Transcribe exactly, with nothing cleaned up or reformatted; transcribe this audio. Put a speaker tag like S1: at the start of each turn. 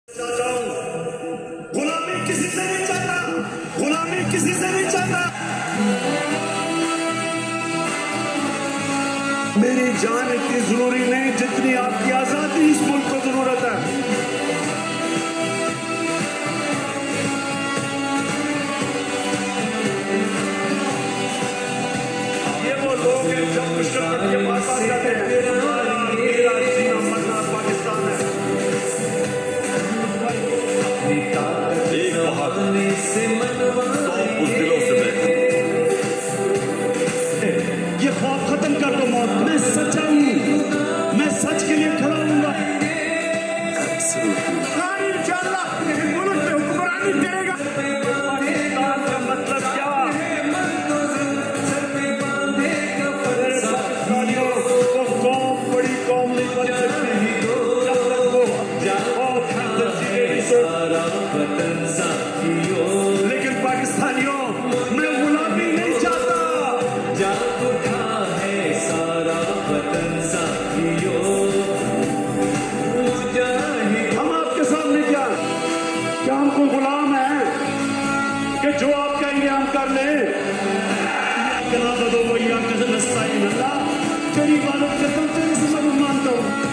S1: गुलामी किसी से नहीं चाहता, गुलामी किसी से नहीं चाहता। मेरी जान इतनी जरूरी नहीं जितनी आपकी आजादी इस मुल्क को जरूरत है। ये वो लोग हैं जब मुश्किल के पास आ जाते हैं, मेरा जीना मरना पाकिस्तान है। एक बहादुरी से उस दिलों से मैं ये खौफ खत्म कर दो मौत। मैं सच्चा हूं, मैं सच के लिए खड़ा हूंगा। इंशाअल्लाह मुल्क में हुक्मरानी करेगा। पाकिस्तान का मतलब क्या? पाकिस्तानियों को कौम बड़ी कौम नहीं बन सकती जब तक वो लेकिन पाकिस्तानियों मैं गुलामी नहीं चाहता। हम आपके सामने क्या क्या हम कोई गुलाम है कि जो आप कहेंगे हम कर ले? तेरी इबादत करता हूँ, तेरे से मैं मानता हूँ।